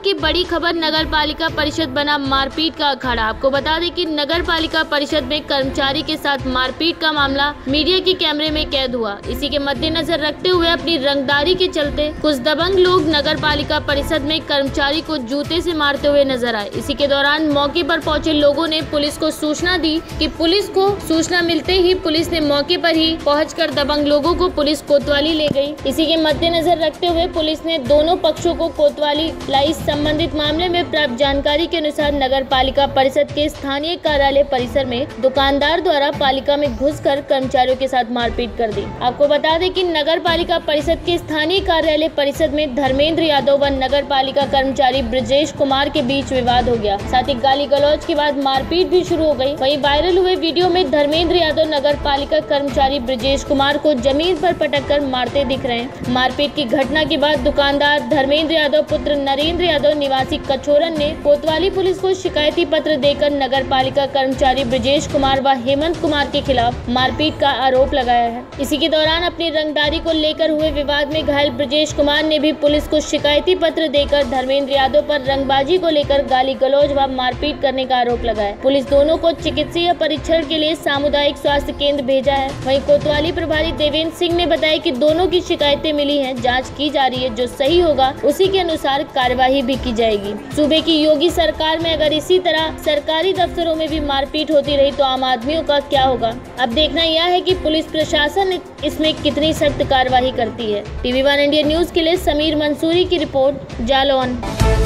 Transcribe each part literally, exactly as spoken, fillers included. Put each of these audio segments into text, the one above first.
की बड़ी खबर, नगर पालिका परिषद बना मारपीट का अखाड़ा। आपको बता दें कि नगर पालिका परिषद में कर्मचारी के साथ मारपीट का मामला मीडिया के कैमरे में कैद हुआ। इसी के मद्देनजर रखते हुए अपनी रंगदारी के चलते कुछ दबंग लोग नगर पालिका परिषद में कर्मचारी को जूते से मारते हुए नजर आए। इसी के दौरान मौके पर पहुंचे लोगों ने पुलिस को सूचना दी कि पुलिस को सूचना मिलते ही पुलिस ने मौके पर ही पहुंचकर दबंग लोगों को पुलिस कोतवाली ले गई। इसी के मद्देनजर रखते हुए पुलिस ने दोनों पक्षों को कोतवाली लाई। संबंधित मामले में प्राप्त जानकारी के अनुसार नगर पालिका परिषद के स्थानीय कार्यालय परिसर में दुकानदार द्वारा पालिका में घुसकर कर्मचारियों के साथ मारपीट कर दी। आपको बता दें कि नगर पालिका परिषद के स्थानीय कार्यालय परिषद में धर्मेंद्र यादव व नगर पालिका कर्मचारी ब्रजेश कुमार के बीच विवाद हो गया। साथ ही गाली गलौज के बाद मारपीट भी शुरू हो गई। वहीं वायरल हुए वीडियो में धर्मेंद्र यादव नगर पालिका कर्मचारी ब्रजेश कुमार को जमीन पर पटक कर मारते दिख रहे हैं। मारपीट की घटना के बाद दुकानदार धर्मेंद्र यादव पुत्र नरेंद्र यादव निवासी कछोरन ने कोतवाली पुलिस को शिकायती पत्र देकर नगर पालिका कर्मचारी ब्रजेश कुमार व हेमंत कुमार के खिलाफ मारपीट का आरोप लगाया है। इसी के दौरान अपनी रंगदारी को लेकर हुए विवाद में घायल ब्रजेश कुमार ने भी पुलिस को शिकायती पत्र देकर धर्मेंद्र यादव पर रंगबाजी को लेकर गाली गलौज व मारपीट करने का आरोप लगाया। पुलिस दोनों को चिकित्सीय परीक्षण के लिए सामुदायिक स्वास्थ्य केंद्र भेजा है। वहीं कोतवाली प्रभारी देवेंद्र सिंह ने बताया कि दोनों की शिकायतें मिली हैं, जांच की जा रही है, जो सही होगा उसी के अनुसार कार्यवाही भी की जाएगी। सूबे की योगी सरकार में अगर इसी तरह सरकारी दफ्तरों में भी मारपीट होती रही तो आम आदमियों का क्या होगा। अब देखना यह है कि पुलिस प्रशासन इसमें कितनी सख्त कार्रवाई करती है। टीवी वन इंडिया न्यूज के लिए समीर मंसूरी की रिपोर्ट, जालौन।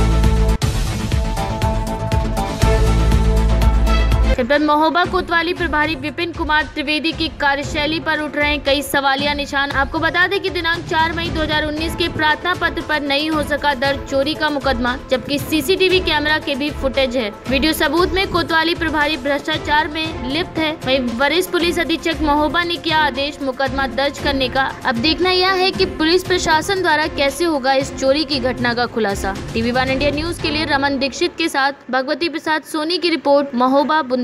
जनपद महोबा कोतवाली प्रभारी विपिन कुमार त्रिवेदी की कार्यशैली पर उठ रहे हैं कई सवालिया निशान। आपको बता दें कि दिनांक चार मई दो हज़ार उन्नीस के प्रार्थना पत्र पर नहीं हो सका दर्ज चोरी का मुकदमा, जबकि सीसीटीवी कैमरा के भी फुटेज है। वीडियो सबूत में कोतवाली प्रभारी भ्रष्टाचार में लिप्त है। वहीं वरिष्ठ पुलिस अधीक्षक महोबा ने किया आदेश मुकदमा दर्ज करने का। अब देखना यह है कि पुलिस प्रशासन द्वारा कैसे होगा इस चोरी की घटना का खुलासा। टीवी वन इंडिया न्यूज के लिए रमन दीक्षित के साथ भगवती प्रसाद सोनी की रिपोर्ट, महोबा बुंदेल।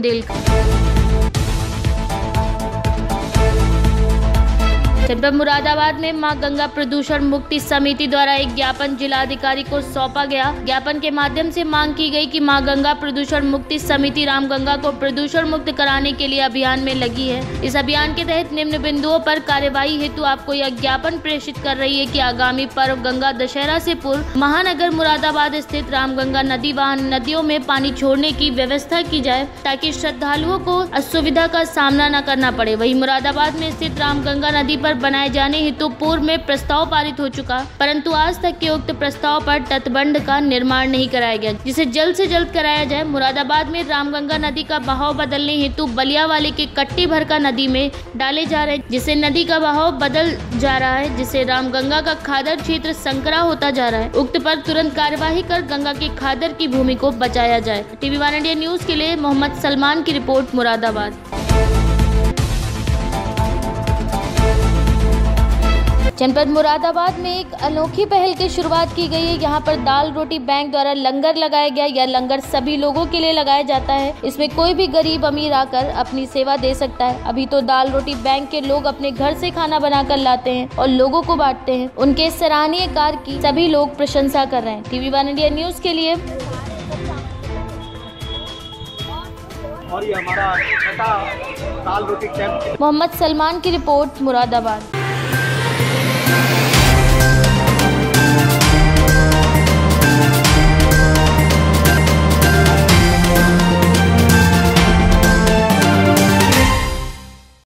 जनपद मुरादाबाद में मां गंगा प्रदूषण मुक्ति समिति द्वारा एक ज्ञापन जिलाधिकारी को सौंपा गया। ज्ञापन के माध्यम से मांग की गई कि मां गंगा प्रदूषण मुक्ति समिति रामगंगा को प्रदूषण मुक्त कराने के लिए अभियान में लगी है। इस अभियान के तहत निम्न बिंदुओं पर कार्यवाही हेतु आपको यह ज्ञापन प्रेषित कर रही है कि आगामी पर्व गंगा दशहरा से पूर्व महानगर मुरादाबाद स्थित रामगंगा नदी व नदियों में पानी छोड़ने की व्यवस्था की जाए ताकि श्रद्धालुओं को असुविधा का सामना न करना पड़े। वहीं मुरादाबाद में स्थित रामगंगा नदी पर बनाए जाने हेतु पूर्व में प्रस्ताव पारित हो चुका, परंतु आज तक के उक्त प्रस्ताव पर तटबंध का निर्माण नहीं कराया गया, जिसे जल्द से जल्द कराया जाए। मुरादाबाद में रामगंगा नदी का बहाव बदलने हेतु बलियावाले के कट्टी भर का नदी में डाले जा रहे हैं, जिससे नदी का बहाव बदल जा रहा है, जिससे रामगंगा का खादर क्षेत्र संकरा होता जा रहा है। उक्त पर तुरंत कार्यवाही कर गंगा के खादर की भूमि को बचाया जाए। टीवी वन इंडिया न्यूज के लिए मोहम्मद सलमान की रिपोर्ट, मुरादाबाद। जनपद मुरादाबाद में एक अनोखी पहल की शुरुआत की गई है। यहाँ पर दाल रोटी बैंक द्वारा लंगर लगाया गया। यह लंगर सभी लोगों के लिए लगाया जाता है। इसमें कोई भी गरीब अमीर आकर अपनी सेवा दे सकता है। अभी तो दाल रोटी बैंक के लोग अपने घर से खाना बनाकर लाते हैं और लोगों को बांटते हैं। उनके सराहनीय कार्य की सभी लोग प्रशंसा कर रहे हैं। टीवी वन इंडिया न्यूज के लिए और ये हमारा छठा दाल रोटी कैंप, मोहम्मद सलमान की रिपोर्ट, मुरादाबाद।